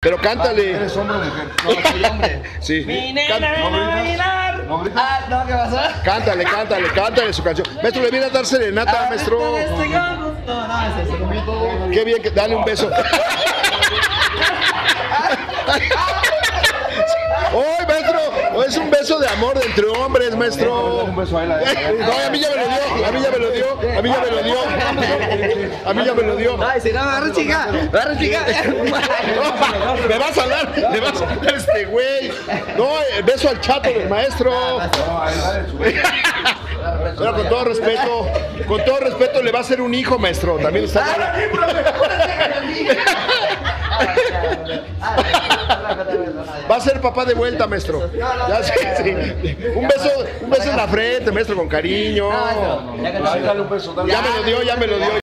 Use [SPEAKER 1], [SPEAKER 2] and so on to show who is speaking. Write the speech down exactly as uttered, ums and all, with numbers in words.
[SPEAKER 1] Pero cántale.
[SPEAKER 2] ¿Eres hombre o mujer?
[SPEAKER 3] No, soy hombre.
[SPEAKER 1] Sí.
[SPEAKER 3] Mi nena
[SPEAKER 1] Can-
[SPEAKER 3] ven a bailar.
[SPEAKER 2] ¿No gritas?
[SPEAKER 3] Ah, no, ¿qué pasó?
[SPEAKER 1] Cántale, cántale, cántale su canción. Maestro, le viene a dar serenata, maestro.
[SPEAKER 3] No, no, no, ese se comió todo.
[SPEAKER 1] Qué bien, que dale un beso. ¡Ay, maestro! Es un beso de amor entre hombres, maestro.
[SPEAKER 2] Un beso a él. a él.
[SPEAKER 1] No, a mí ya me lo dio, a mí ya me lo dio, a mí ya me lo dio. A mí ya me lo dio.
[SPEAKER 3] Ay, si no, me agarra chica. Me agarra chica.
[SPEAKER 1] Me vas a dar, le vas a dar este güey. No, el beso al chato del maestro.
[SPEAKER 2] No, a él dale su beso.
[SPEAKER 1] Pero con todo respeto, con todo respeto le va a ser un hijo, maestro. También está. Va a ser papá de vuelta, maestro. Ya sí, sí. Un beso, un beso en la frente, maestro, con cariño.
[SPEAKER 2] Ahí dale un beso, dale.
[SPEAKER 1] Ya me lo dio, ya me lo dio.